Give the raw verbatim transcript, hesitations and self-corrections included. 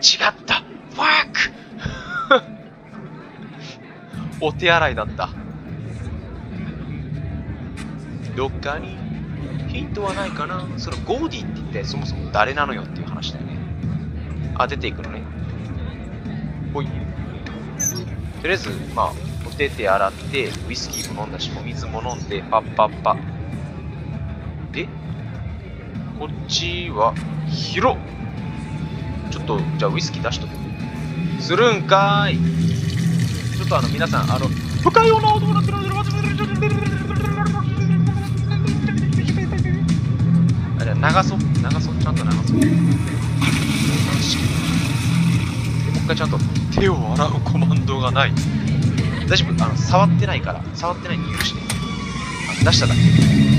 ったファックお手洗いだった。どっかにヒントはないかな。そのゴーディって一体そもそも誰なのよっていう話だよね。あ、出ていくのね。ほい。とりあえず、まあ、お手手洗って、ウイスキーも飲んだし、お水も飲んで、パッパッパ。で、こっちは、広っ。ちょっと、じゃあウイスキー出しとく。するんかーい。ちょっとあの、皆さん、あの、深いよな、どうなってるの？あ、じゃあ流そう。流そう。ちゃんと流そう。で、もう一回ちゃんと手を洗うコマンドがない。大丈夫？あの、触ってないから。触ってないんで許して。あ、出しただけ。